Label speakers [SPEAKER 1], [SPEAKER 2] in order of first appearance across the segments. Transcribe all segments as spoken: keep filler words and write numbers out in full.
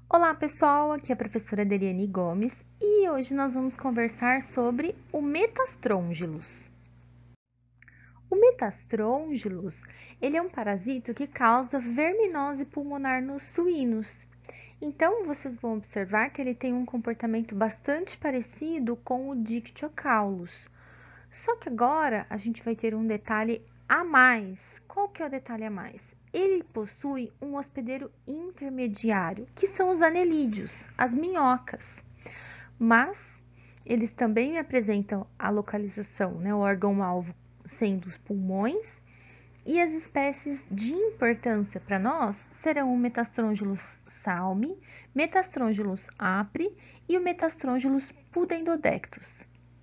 [SPEAKER 1] Olá pessoal, aqui é a professora Deliane Gomes e hoje nós vamos conversar sobre o Metastrongylus. O Metastrongylus, ele é um parasito que causa verminose pulmonar nos suínos. Então, vocês vão observar que ele tem um comportamento bastante parecido com o Dictyocaulus. Só que agora a gente vai ter um detalhe a mais. Qual que é o detalhe a mais? Ele possui um hospedeiro intermediário, que são os anelídeos, as minhocas. Mas eles também apresentam a localização, né, o órgão-alvo sendo os pulmões, e as espécies de importância para nós serão o Metastrongylus salmi, Metastrongylus apri e o Metastrongylus pudendodectus.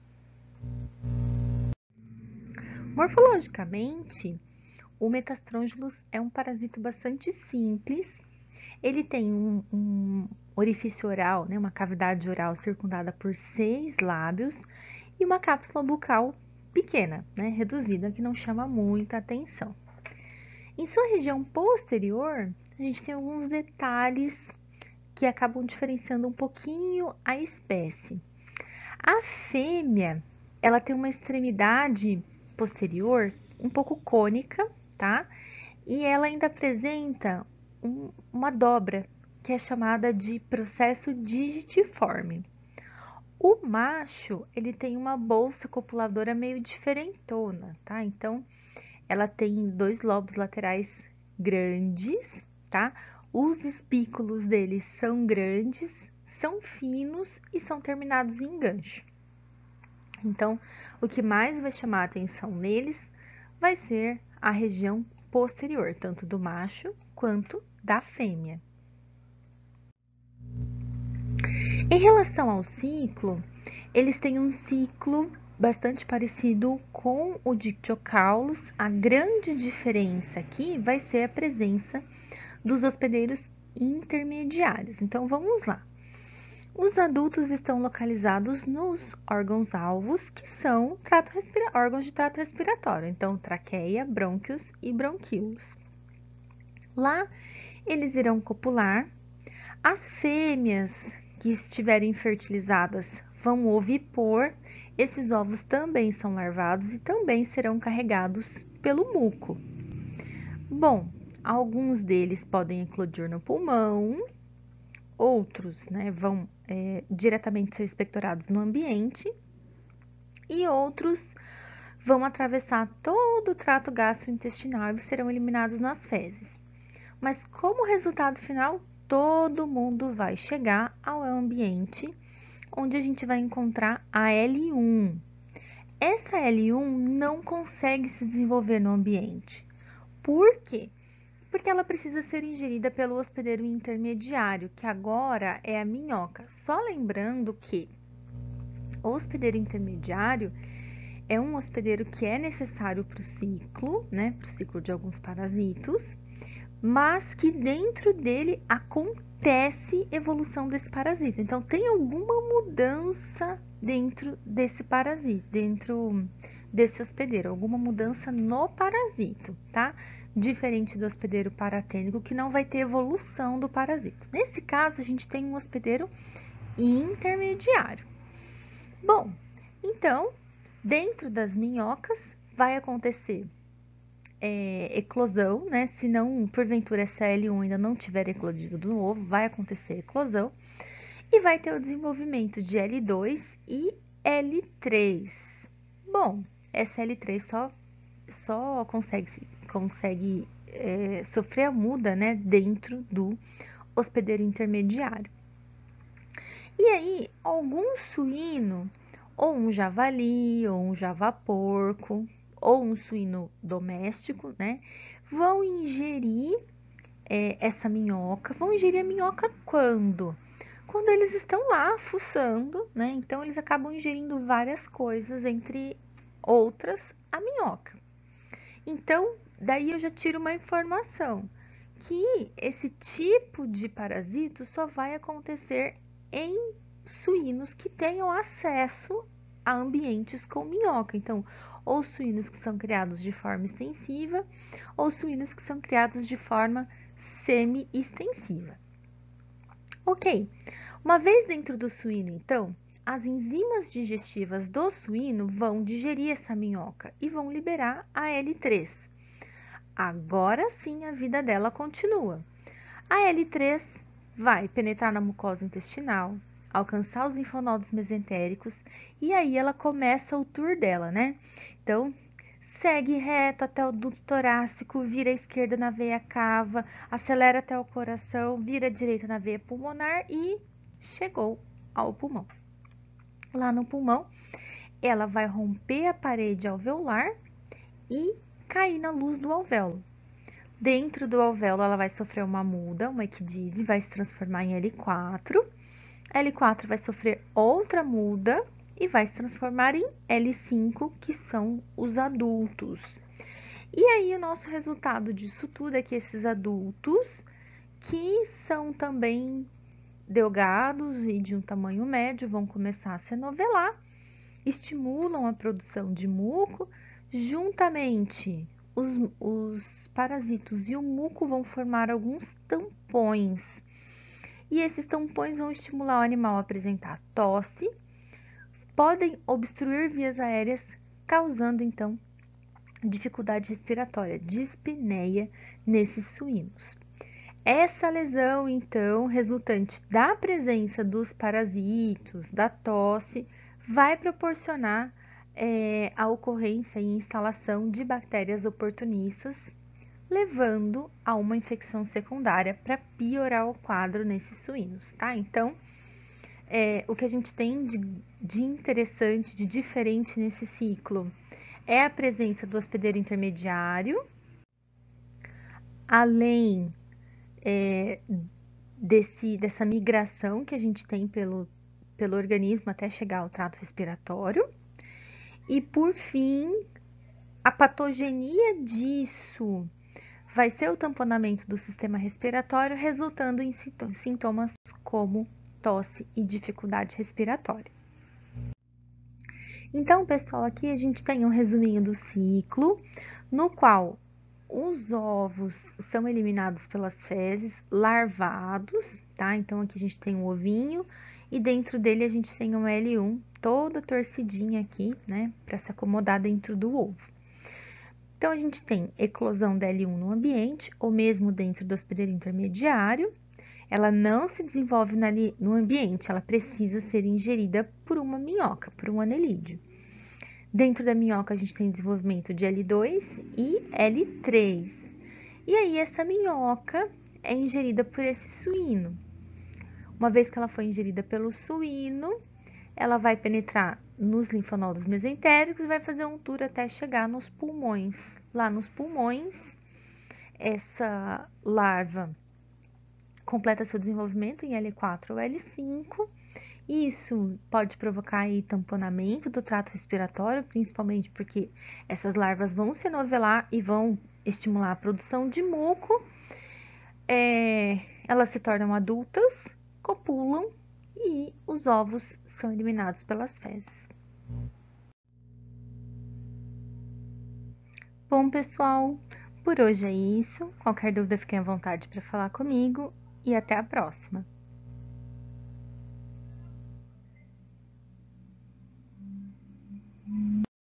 [SPEAKER 1] Morfologicamente, o Metastrongylus é um parasito bastante simples. Ele tem um, um orifício oral, né, uma cavidade oral circundada por seis lábios e uma cápsula bucal pequena, né, reduzida, que não chama muita atenção. Em sua região posterior, a gente tem alguns detalhes que acabam diferenciando um pouquinho a espécie. A fêmea, ela tem uma extremidade posterior um pouco cônica, tá? E ela ainda apresenta um, uma dobra, que é chamada de processo digitiforme. O macho, ele tem uma bolsa copuladora meio diferentona, tá? Então, ela tem dois lobos laterais grandes, tá? Os espículos deles são grandes, são finos e são terminados em gancho. Então, o que mais vai chamar a atenção neles vai ser a região posterior, tanto do macho quanto da fêmea. Em relação ao ciclo, eles têm um ciclo bastante parecido com o Dictyocaulus. A grande diferença aqui vai ser a presença dos hospedeiros intermediários. Então, vamos lá. Os adultos estão localizados nos órgãos-alvos, que são trato órgãos de trato respiratório, então traqueia, brônquios e bronquíolos. Lá, eles irão copular. As fêmeas que estiverem fertilizadas vão ovipor. Esses ovos também são larvados e também serão carregados pelo muco. Bom, alguns deles podem eclodir no pulmão, outros, né, vão é, diretamente ser expectorados no ambiente e outros vão atravessar todo o trato gastrointestinal e serão eliminados nas fezes. Mas como resultado final, todo mundo vai chegar ao ambiente onde a gente vai encontrar a L um. Essa L um não consegue se desenvolver no ambiente. Por quê? Porque ela precisa ser ingerida pelo hospedeiro intermediário, que agora é a minhoca. Só lembrando que o hospedeiro intermediário é um hospedeiro que é necessário para o ciclo, né, para o ciclo de alguns parasitos, mas que dentro dele acontece evolução desse parasito. Então, tem alguma mudança dentro desse parasito, dentro desse hospedeiro, alguma mudança no parasito, tá? Diferente do hospedeiro paratênico, que não vai ter evolução do parasito. Nesse caso, a gente tem um hospedeiro intermediário. Bom, então, dentro das minhocas vai acontecer é, eclosão, né? Se não, porventura, essa L um ainda não tiver eclodido do ovo, vai acontecer eclosão. E vai ter o desenvolvimento de L dois e L três. Bom, essa L três só, só consegue, consegue é, sofrer a muda, né, dentro do hospedeiro intermediário. E aí, algum suíno, ou um javali, ou um javaporco, ou um suíno doméstico, né, vão ingerir é, essa minhoca. Vão ingerir a minhoca quando? Quando eles estão lá fuçando, né? Então, eles acabam ingerindo várias coisas, entre outras, a minhoca. Então, daí eu já tiro uma informação, que esse tipo de parasito só vai acontecer em suínos que tenham acesso a ambientes com minhoca. Então, ou suínos que são criados de forma extensiva, ou suínos que são criados de forma semi-extensiva. O Ok, uma vez dentro do suíno, então, as enzimas digestivas do suíno vão digerir essa minhoca e vão liberar a L três. Agora sim a vida dela continua. A L três vai penetrar na mucosa intestinal, alcançar os linfonodos mesentéricos e aí ela começa o tour dela, né? Então, segue reto até o duto torácico, vira à esquerda na veia cava, acelera até o coração, vira à direita na veia pulmonar e chegou ao pulmão. Lá no pulmão, ela vai romper a parede alveolar e cair na luz do alvéolo. Dentro do alvéolo, ela vai sofrer uma muda, uma equidise, vai se transformar em L quatro. L quatro vai sofrer outra muda e vai se transformar em L cinco, que são os adultos. E aí, o nosso resultado disso tudo é que esses adultos, que são também delgados e de um tamanho médio, vão começar a se novelar, estimulam a produção de muco, juntamente os, os parasitos e o muco vão formar alguns tampões. E esses tampões vão estimular o animal a apresentar tosse, podem obstruir vias aéreas, causando então dificuldade respiratória, dispneia nesses suínos. Essa lesão, então, resultante da presença dos parasitos, da tosse, vai proporcionar é, a ocorrência e instalação de bactérias oportunistas, levando a uma infecção secundária para piorar o quadro nesses suínos, tá? Então, é, o que a gente tem de, de interessante, de diferente nesse ciclo é a presença do hospedeiro intermediário, além é, desse, dessa migração que a gente tem pelo, pelo organismo até chegar ao trato respiratório. E, por fim, a patogenia disso vai ser o tamponamento do sistema respiratório, resultando em sintomas como tosse e dificuldade respiratória. Então, pessoal, aqui a gente tem um resuminho do ciclo, no qual os ovos são eliminados pelas fezes, larvados, tá? Então, aqui a gente tem um ovinho e dentro dele a gente tem um L um toda torcidinha aqui, né? Para se acomodar dentro do ovo. Então, a gente tem eclosão da L um no ambiente, ou mesmo dentro do hospedeiro intermediário. Ela não se desenvolve no ambiente, ela precisa ser ingerida por uma minhoca, por um anelídeo. Dentro da minhoca, a gente tem desenvolvimento de L dois e L três. E aí, essa minhoca é ingerida por esse suíno. Uma vez que ela foi ingerida pelo suíno, ela vai penetrar nos linfonodos mesentéricos e vai fazer um tour até chegar nos pulmões. Lá nos pulmões, essa larva completa seu desenvolvimento em L quatro ou L cinco. Isso pode provocar aí tamponamento do trato respiratório, principalmente porque essas larvas vão se novelar e vão estimular a produção de muco. É, elas se tornam adultas, copulam e os ovos são eliminados pelas fezes. Bom, pessoal, por hoje é isso. Qualquer dúvida, fiquem à vontade para falar comigo e até a próxima.